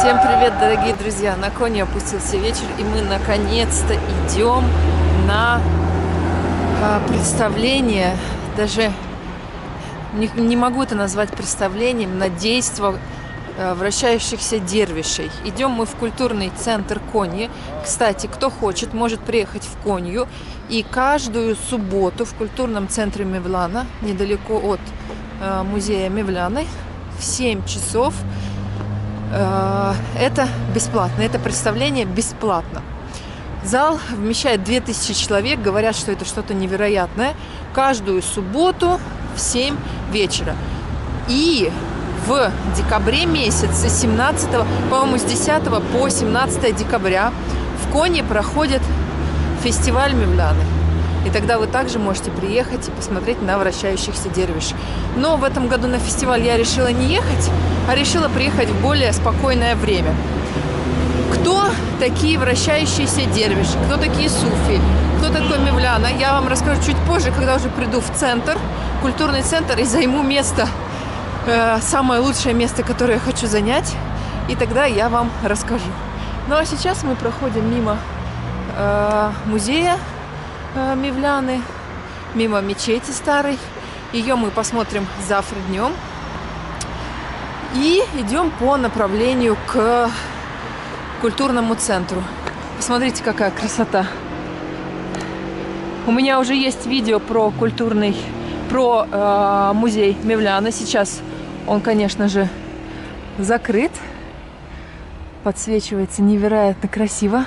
Всем привет, дорогие друзья! На Кони опустился вечер, и мы наконец-то идем на представление, даже не могу это назвать представлением, на действо вращающихся дервишей. Идем мы в культурный центр Кони. Кстати, кто хочет, может приехать в Конью. И каждую субботу в культурном центре Мевляна, недалеко от музея Мевляны, в 7 часов. Это бесплатно, это представление бесплатно. Зал вмещает 2000 человек, говорят, что это что-то невероятное. Каждую субботу в 7 вечера. И в декабре месяце, 17, по-моему, с 10 по 17 декабря в Кони проходит фестиваль Мевляны. И тогда вы также можете приехать и посмотреть на вращающихся дервишей. Но в этом году на фестиваль я решила не ехать, а решила приехать в более спокойное время. Кто такие вращающиеся дервиши? Кто такие суфи? Кто такой Мевляна? Я вам расскажу чуть позже, когда уже приду в центр, культурный центр, и займу место, самое лучшее место, которое я хочу занять. И тогда я вам расскажу. Ну а сейчас мы проходим мимо музея Мевляны, мимо мечети старой. Ее мы посмотрим завтра днем. И идем по направлению к культурному центру. Посмотрите, какая красота. У меня уже есть видео про музей Мевляны. Сейчас он, конечно же, закрыт. Подсвечивается невероятно красиво.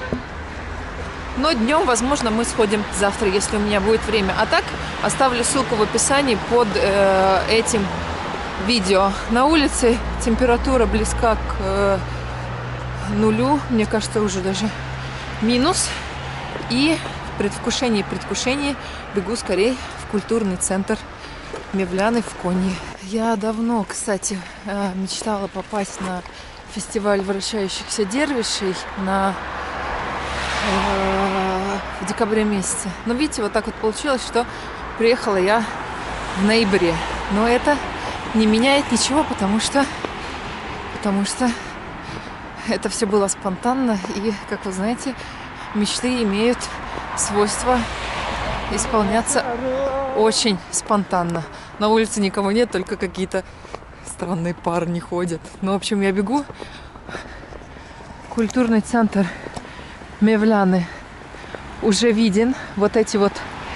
Но днем, возможно, мы сходим завтра, если у меня будет время. А так, оставлю ссылку в описании под этим видео. На улице температура близка к нулю. Мне кажется, уже даже минус. И в предвкушении бегу скорее в культурный центр Мевляны в Кони. Я давно, кстати, мечтала попасть на фестиваль вращающихся дервишей в декабре месяце. Но видите, вот так вот получилось, что приехала я в ноябре. Но это не меняет ничего, потому что это все было спонтанно. И, как вы знаете, мечты имеют свойство исполняться очень спонтанно. На улице никого нет, только какие-то странные парни ходят. Ну, в общем, я бегу. Культурный центр Мевляны уже виден. Вот эти вот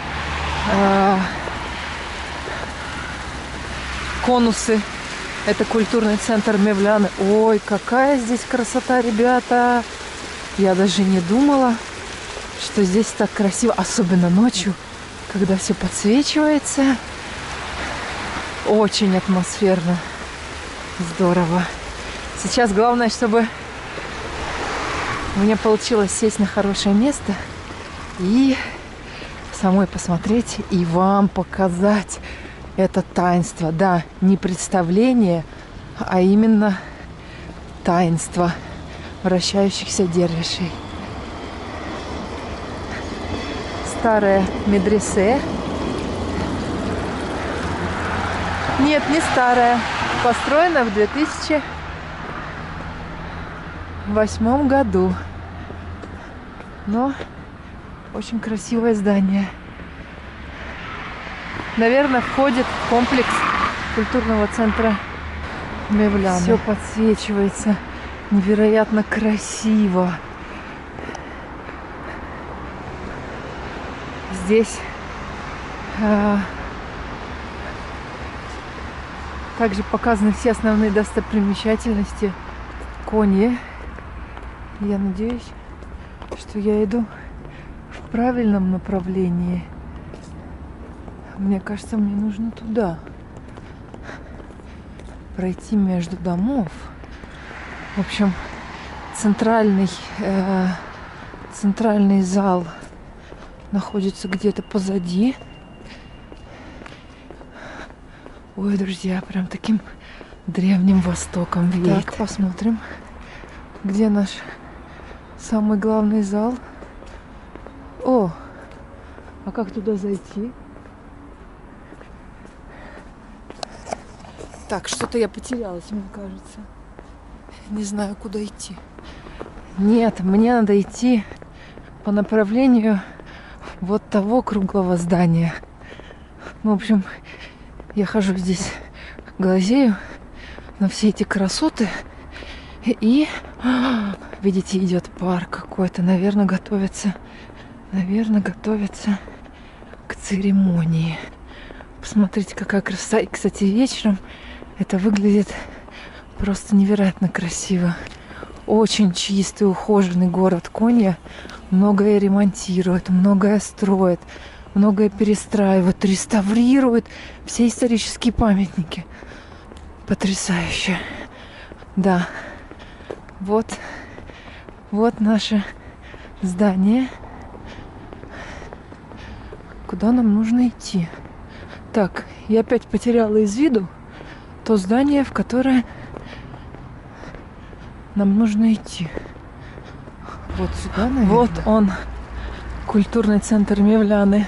конусы. Это культурный центр Мевляны. Ой, какая здесь красота, ребята! Я даже не думала, что здесь так красиво. Особенно ночью, когда все подсвечивается. Очень атмосферно. Здорово. Сейчас главное, чтобы мне получилось сесть на хорошее место и самой посмотреть и вам показать это таинство. Да, не представление, а именно таинство вращающихся дервишей. Старое медресе. Нет, не старое. Построено в 2008 году. Но очень красивое здание. Наверное, входит в комплекс культурного центра Мевляны. Все подсвечивается невероятно красиво. Здесь также показаны все основные достопримечательности Кони. Я надеюсь, что я иду в правильном направлении. Мне кажется, мне нужно туда. Пройти между домов. В общем, центральный зал находится где-то позади. Ой, друзья, прям таким древним востоком веет. Так, посмотрим, где наш самый главный зал. О, а как туда зайти? Так, что-то я потерялась, мне кажется. Не знаю, куда идти. Нет, мне надо идти по направлению вот того круглого здания. Ну, в общем, я хожу здесь, глазею на все эти красоты. И, видите, идет парк какой-то. Наверное, готовится к церемонии. Посмотрите, какая красота. И, кстати, вечером это выглядит просто невероятно красиво. Очень чистый, ухоженный город Конья. Многое ремонтирует, многое строит, многое перестраивает, реставрирует все исторические памятники. Потрясающе. Да. Вот наше здание. Куда нам нужно идти? Так, я опять потеряла из виду то здание, в которое нам нужно идти. Вот сюда, наверное. Вот он, культурный центр Мевляны.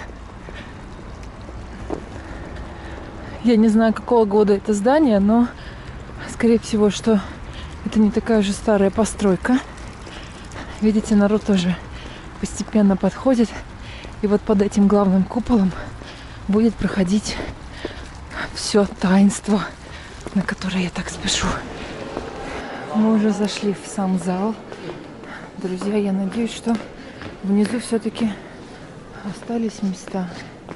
Я не знаю, какого года это здание, но, скорее всего, что это не такая уже старая постройка. Видите, народ тоже постепенно подходит. И вот под этим главным куполом будет проходить все таинство, на которое я так спешу. Мы уже зашли в сам зал. Друзья, я надеюсь, что внизу все-таки остались места.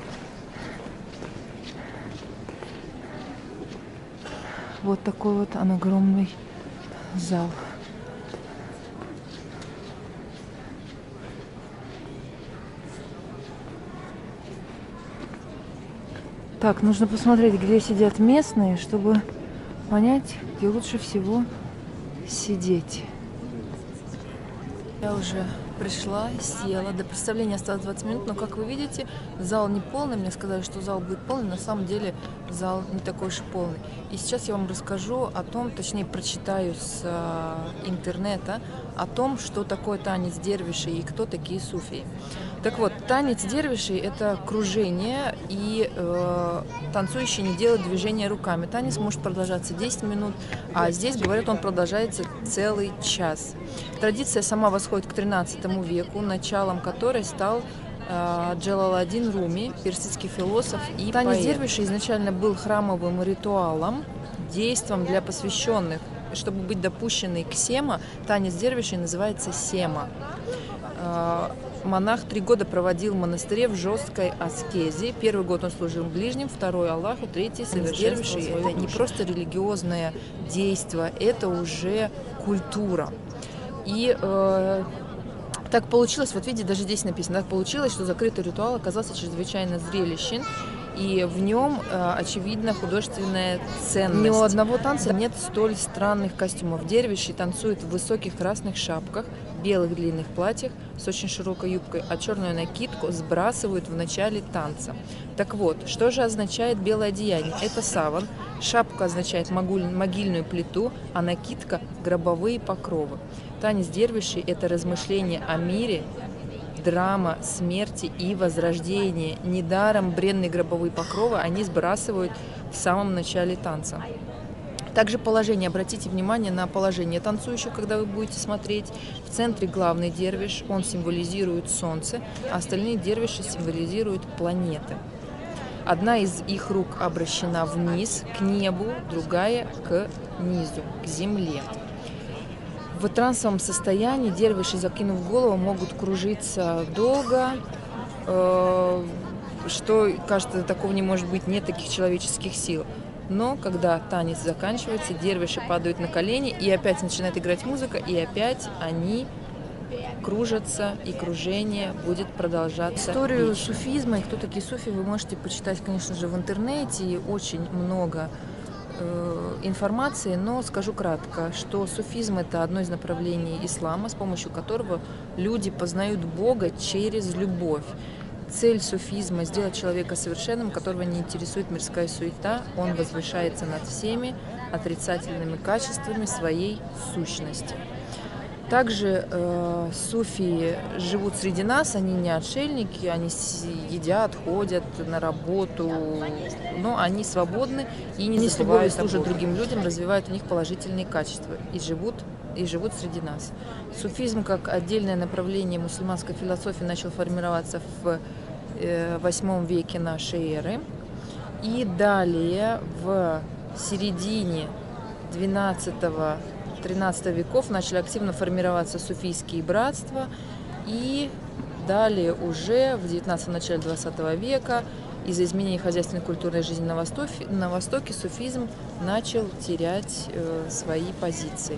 Вот такой вот он огромный зал. Так, нужно посмотреть, где сидят местные, чтобы понять, где лучше всего сидеть. Я уже пришла, села. До представления осталось 20 минут, но, как вы видите, зал не полный. Мне сказали, что зал будет полный. На самом деле зал не такой уж и полный. И сейчас я вам расскажу о том, точнее, прочитаю с интернета о том, что такое танец дервишей и кто такие суфии. Так вот, танец дервишей – это кружение, и танцующие не делают движения руками. Танец может продолжаться 10 минут, а здесь, говорят, он продолжается целый час. Традиция сама восходит к XIII веку, началом которой стал Джалаладдин Руми, персидский философ и танец дервишей изначально был храмовым ритуалом, действом для посвященных. Чтобы быть допущенной к сема, танец дервишей называется сема. Монах 3 года проводил в монастыре в жесткой аскезе. Первый год он служил ближним, второй Аллаху, третий совершенствовал свою душу. Это не просто религиозное действие, это уже культура. И так получилось, вот видите, даже здесь написано, так получилось, что закрытый ритуал оказался чрезвычайно зрелищен, и в нем, очевидно, художественная ценность. Ни у одного танца нет столь странных костюмов. Дервиши танцуют в высоких красных шапках, белых длинных платьях с очень широкой юбкой, а черную накидку сбрасывают в начале танца. Так вот, что же означает белое одеяние? Это саван, шапка означает могильную плиту, а накидка – гробовые покровы. Танец дервишей – это размышление о мире, драма смерти и возрождения. Недаром бренные гробовые покровы они сбрасывают в самом начале танца. Также положение. Обратите внимание на положение танцующих, когда вы будете смотреть. В центре главный дервиш, он символизирует солнце, а остальные дервиши символизируют планеты. Одна из их рук обращена вниз, к небу, другая к низу, к земле. В трансовом состоянии дервиши, закинув голову, могут кружиться долго, что, кажется, такого не может быть, нет таких человеческих сил. Но когда танец заканчивается, дервиши падают на колени, и опять начинает играть музыка, и опять они кружатся, и кружение будет продолжаться. Историю суфизма и кто такие суфи вы можете почитать, конечно же, в интернете, и очень много информации, но скажу кратко, что суфизм – это одно из направлений ислама, с помощью которого люди познают Бога через любовь. Цель суфизма – сделать человека совершенным, которого не интересует мирская суета, он возвышается над всеми отрицательными качествами своей сущности. Также суфии живут среди нас, они не отшельники, они едят, ходят на работу, но они свободны и не забывают, служат другим людям, развивают у них положительные качества и живут среди нас. Суфизм как отдельное направление мусульманской философии начал формироваться в VIII веке нашей эры. И далее в середине XII-XIII веков начали активно формироваться суфийские братства. И далее уже в XIX начале XX века из-за изменений хозяйственной и культурной жизни на Востоке суфизм начал терять свои позиции.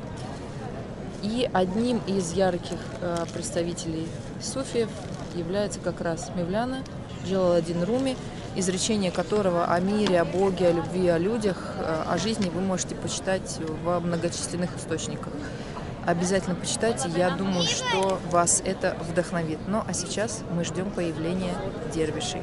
И одним из ярких представителей суфиев является как раз Мевляна Джалаладдин Руми, изречение которого о мире, о Боге, о любви, о людях, о жизни вы можете почитать во многочисленных источниках. Обязательно почитайте, я думаю, что вас это вдохновит. Ну а сейчас мы ждем появления дервишей.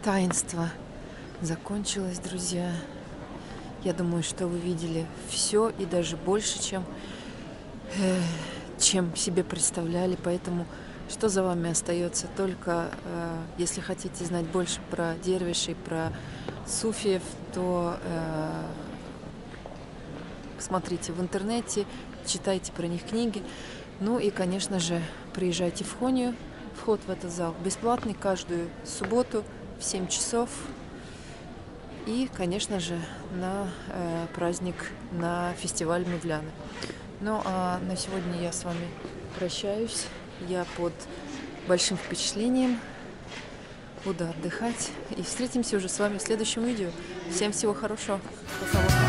таинство закончилось, друзья. Я думаю, что вы видели все и даже больше, чем себе представляли. Поэтому что за вами остается? Только если хотите знать больше про дервишей, про суфиев, то смотрите в интернете, читайте про них книги. Ну и, конечно же, приезжайте в Хонию. Вход в этот зал бесплатный каждую субботу в 7 часов. И, конечно же, на праздник, на фестиваль Мевляны. Ну, а на сегодня я с вами прощаюсь. Я под большим впечатлением. Буду отдыхать. И встретимся уже с вами в следующем видео. Всем всего хорошего. Пока.